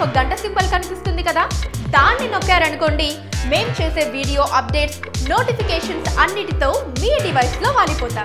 ఒక గంట సింబల్ కనిపిస్తుంది కదా, దాన్ని నొక్కారనుకోండి మేం చేసే వీడియో అప్డేట్స్ నోటిఫికేషన్స్ అన్నిటితో మీ డివైస్లో వాలిపోతాం.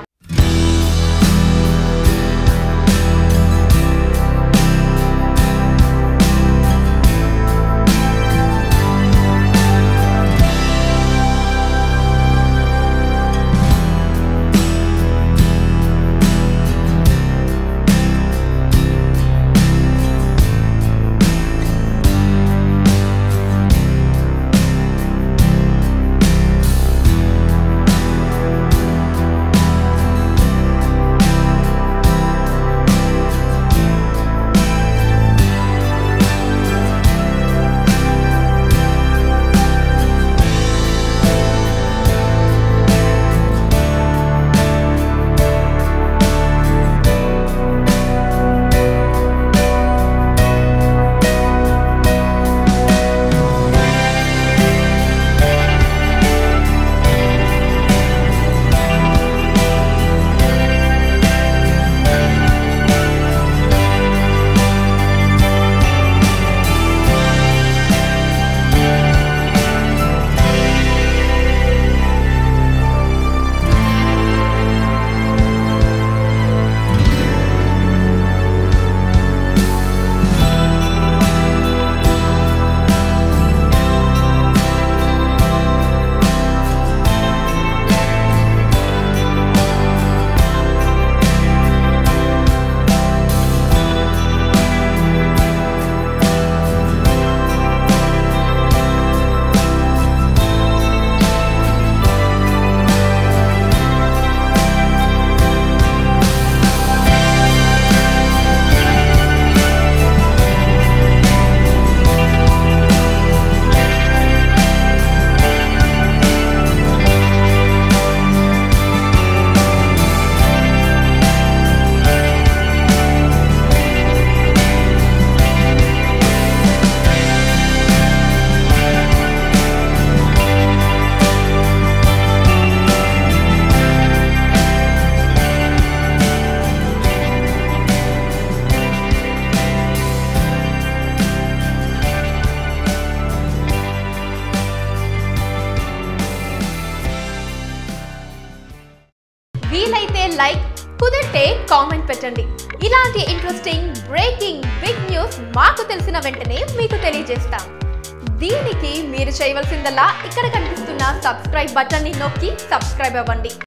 వీలైతే లైక్, కుదిరితే కామెంట్ పెట్టండి. ఇలాంటి ఇంట్రెస్టింగ్ బ్రేకింగ్ బిగ్ న్యూస్ మాకు తెలిసిన వెంటనే మీకు తెలియజేస్తాం. దీనికి మీరు చేయవలసిందల్లా ఇక్కడ కనిపిస్తున్న సబ్స్క్రైబ్ బటన్ని నొక్కి సబ్స్క్రైబ్ అవ్వండి.